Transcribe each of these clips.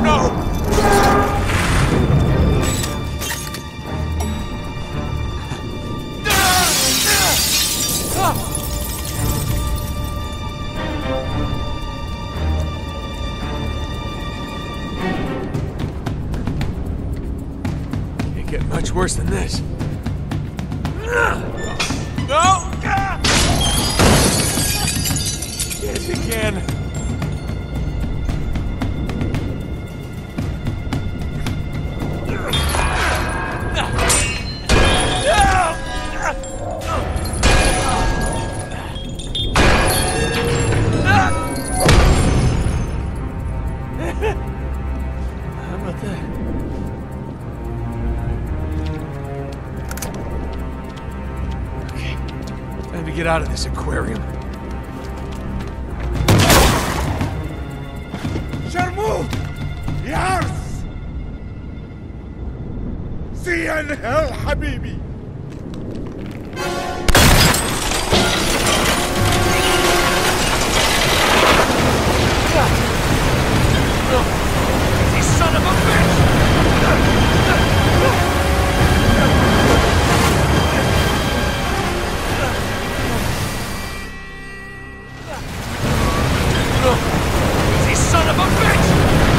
Much worse than this. No! Yes, again. How about that? Time to get out of this aquarium. Sharmut! Yars! See you in hell, Habibi! You son of a bitch! Easy, son of a bitch!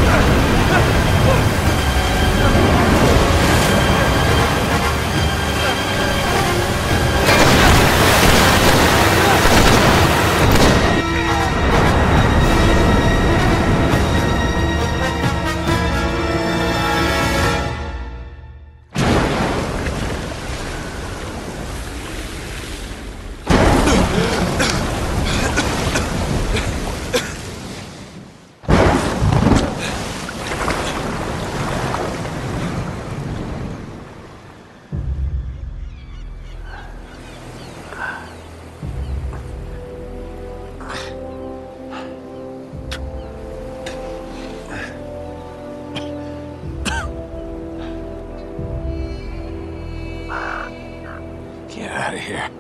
Get out of here.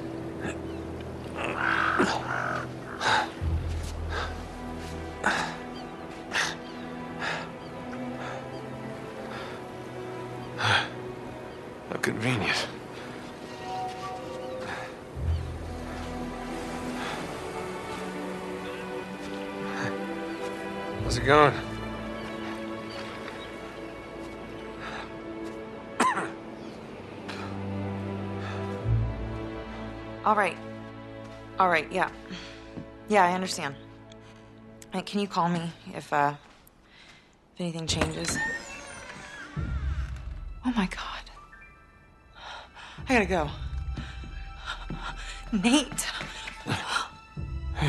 How convenient. How's it going? All right, yeah. Yeah, I understand. Can you call me if anything changes? Oh my God. I gotta go. Nate. Hey.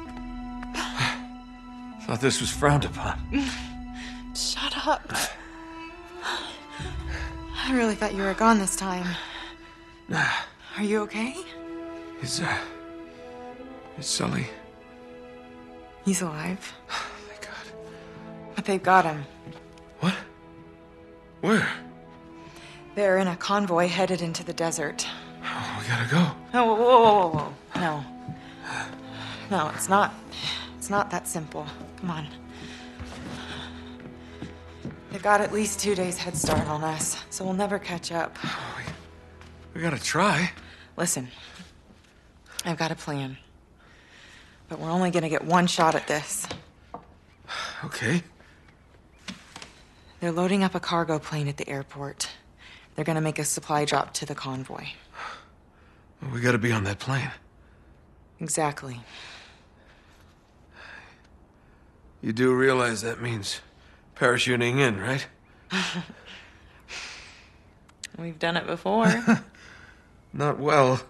Thought this was frowned upon. Shut up. I really thought you were gone this time. Nah. Are you okay? Is Sully? He's alive. Thank God. But they've got him. What? Where? They're in a convoy headed into the desert. Oh, we gotta go. Oh, whoa. No. No, it's not that simple. Come on. They've got at least 2 days head start on us, so we'll never catch up. We gotta try. Listen, I've got a plan. But we're only gonna get one shot at this. Okay. They're loading up a cargo plane at the airport. They're gonna make a supply drop to the convoy. Well, we gotta be on that plane. Exactly. You do realize that means parachuting in, right? We've done it before. Not well.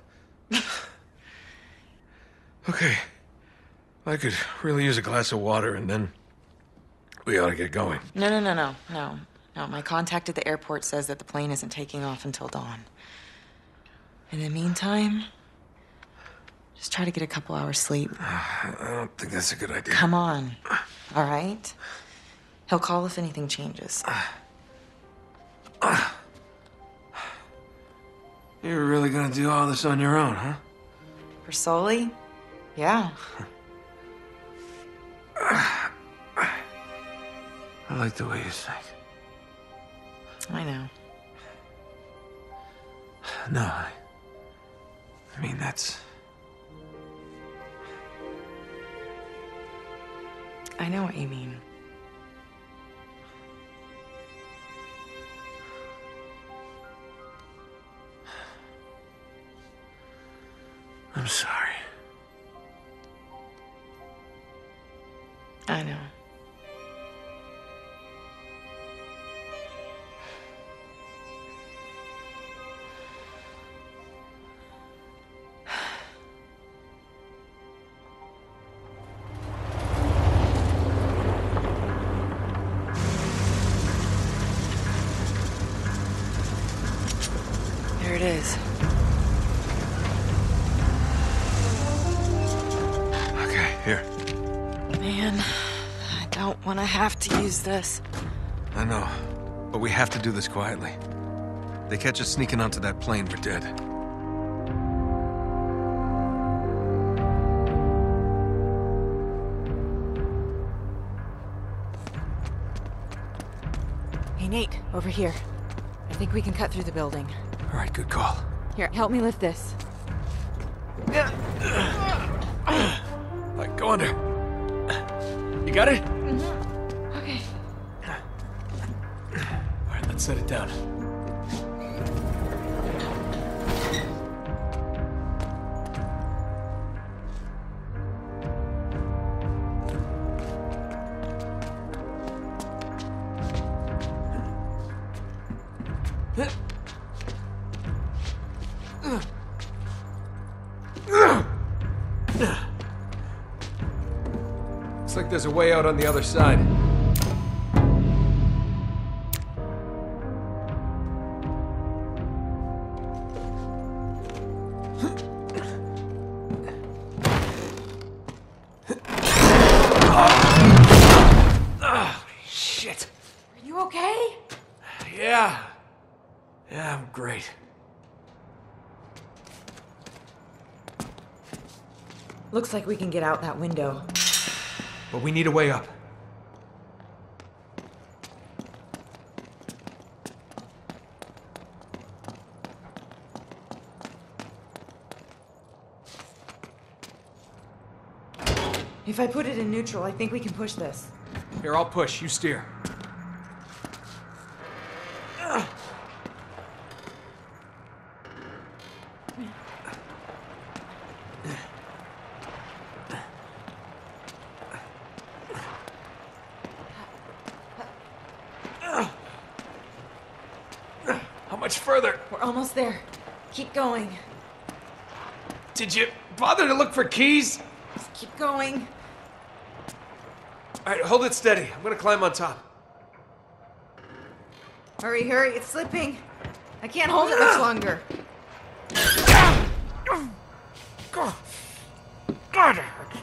Okay. I could really use a glass of water, and then we ought to get going. No. My contact at the airport says that the plane isn't taking off until dawn. In the meantime, just try to get a couple hours sleep. I don't think that's a good idea. Come on. All right? He'll call if anything changes. You're really gonna do all this on your own, huh? For Sully? Yeah. like the way you think. I know. No, I mean, that's... I know what you mean. I'm sorry. I know. There it is. Okay, here. Man, I don't want to have to use this. I know, but we have to do this quietly. They catch us sneaking onto that plane, we're dead. Hey, Nate, over here. I think we can cut through the building. All right, good call. Here, help me lift this. Like, go under. You got it? Okay. All right, let's set it down. Looks like there's a way out on the other side. Shit. Are you okay? Yeah. Yeah, I'm great. Looks like we can get out that window. But we need a way up. If I put it in neutral, I think we can push this. Here, I'll push. You steer. How much further? We're almost there. Keep going. Did you bother to look for keys? Just keep going. All right, hold it steady. I'm gonna climb on top. Hurry, hurry, it's slipping. I can't hold it much longer. God.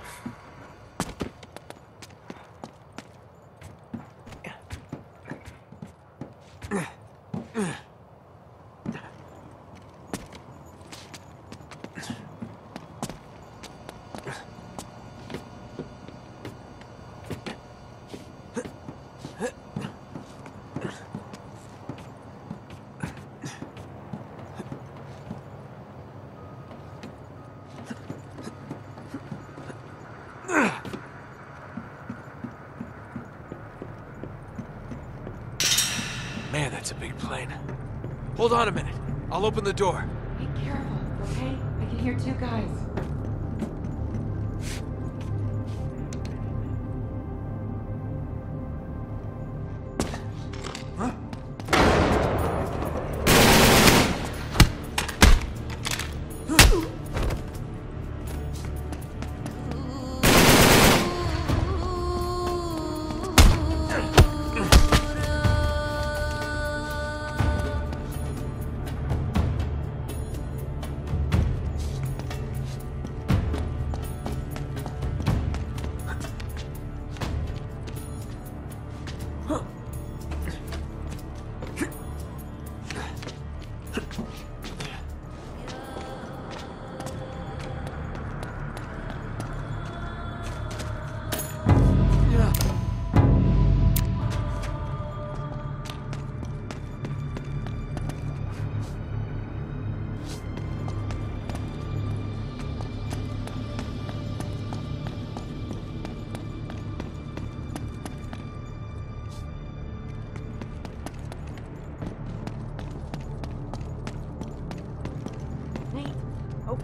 Man, that's a big plane. Hold on a minute. I'll open the door. Be careful, okay? I can hear two guys.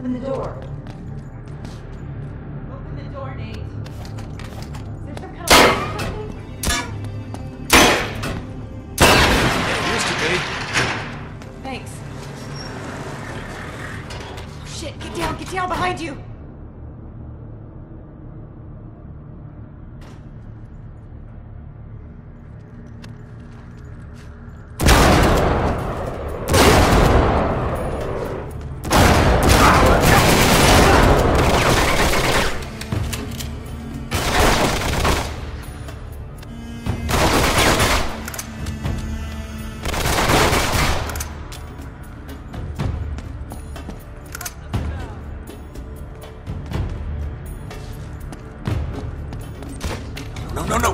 Open the door. Open the door, Nate. Is there some kind of lock or something? It used to be. Thanks. Shit, get down behind you! No.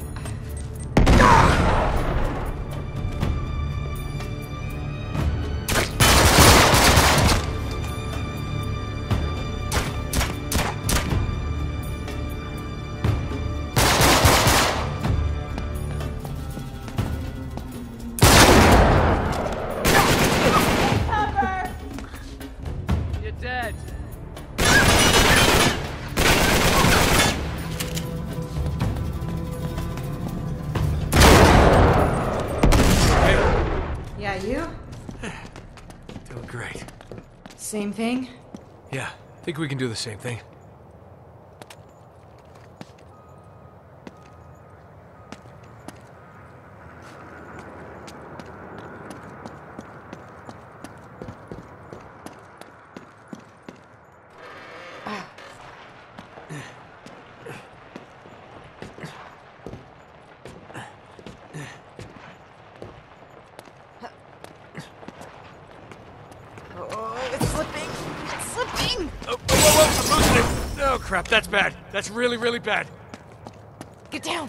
You're dead. Yeah, you? Doing great. Same thing? Yeah, I think we can do the same thing. Oh, it's slipping! It's slipping! Oh, whoa, I'm losing it! Oh, crap, that's bad. That's really, really bad. Get down!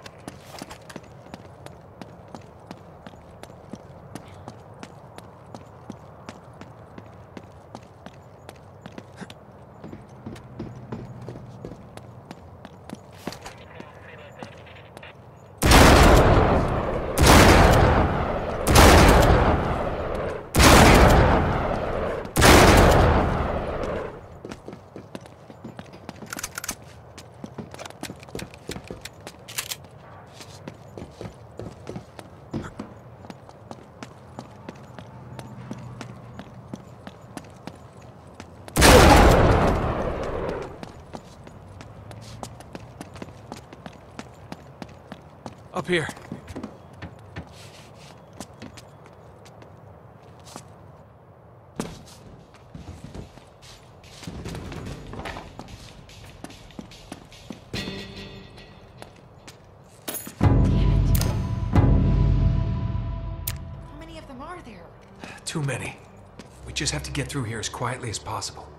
Up here. How many of them are there? Too many. We just have to get through here as quietly as possible.